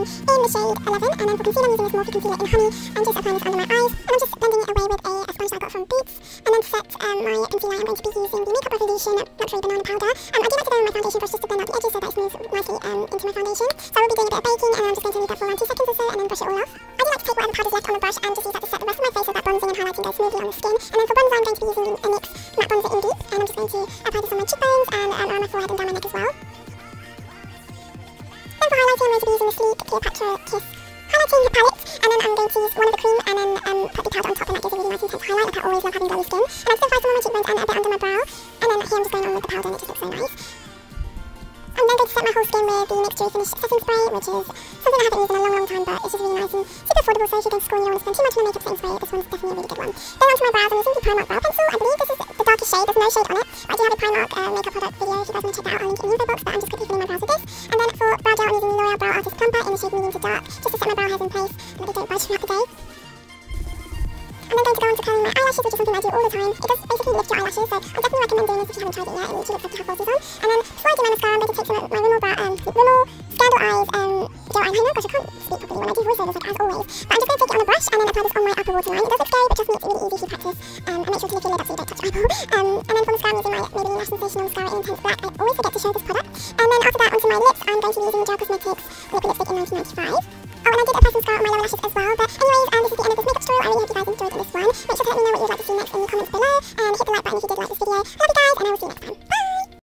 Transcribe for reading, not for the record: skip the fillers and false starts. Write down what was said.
in the shade 11, and then for concealer I'm using this Morphe concealer in Honey, and just applying this under my eyes, and I'm just blending it away with a sponge that I got from Boots, and then to set my concealer I'm going to be using the Makeup Revolution Luxury Banana Powder. I do like to go with my foundation brush just to blend out the edges so that it smooths nicely into my foundation. So I will be doing a bit of baking, and I'm just going to leave that for around 2 seconds or so, and then brush it all off. I do like to take whatever powder's left on the brush and just use that to set the rest of my face so that bronzing and highlighting goes smoothly on the skin. And then for bronzer I'm going to be using a NYX matte bronzer in Deep, and I'm just going to apply this on my cheekbones and around my forehead and down my neck as well. Then for highlighting I'm going to be using the Sleek Cleopatra Kiss highlighting palette, and then I'm going to use one of the cream and then put the powder on top, and that gives a really nice intense highlight. Like I always love having glowy skin. And I'm just going to apply some on my cheekbones and a bit under my brow, and then here I'm just going on with the powder and it just looks so nice. I'm then going to set my whole skin with the NYX Dewy Finish Setting Spray, which is something I haven't used in a long time, but it's just really nice and super affordable, so if you're going to school and you don't want to spend too much on a makeup setting spray, this one's definitely a really good one. Then onto my brows, I'm using the Primark Brow Pencil. I believe this is the darkest shade, there's no shade on it. I do have a Primark makeup product video if you guys want to check that out, I'll link it in the info box, but I'm just quickly filling my brows with this. And then for brow gel, I'm using the L'Oreal Brow Artist Plumper in the shade medium to dark, just to set my brow hairs in place and that they don't budge throughout the day. I'm then going to go on to curling my eyelashes, which is something I do all the time. It does basically lift your eyelashes, so I definitely recommend doing this if you haven't tried it yet. It literally looks like you have roses on. And then before I do my mascara, I'm going to take some of my Rimmel Scandal Eyes Gel Eyeliner. Gosh, I can't speak properly when I do voiceovers, like as always. But I'm just going to take it on the brush and then apply this on my upper waterline. It does look scary, but trust me, it's really easy if you practice. And make sure to lift your lid up so you don't touch your eyeball. And then for mascara, I'm using my Maybelline Lash Sensational Mascara in Intense Black. I always forget to show this product. And then after that, onto my lips, I'm going to be using the Gel Cosmetics Liquid Lipstick in 1995. Oh, and I did apply some mascara on my lower lashes as well. But anyways, this is the end of this makeup tutorial. I really hope you guys enjoyed this one. Make sure to let me know what you would like to see next in the comments below, and hit the like button if you did like this video. I love you guys, and I will see you next time. Bye!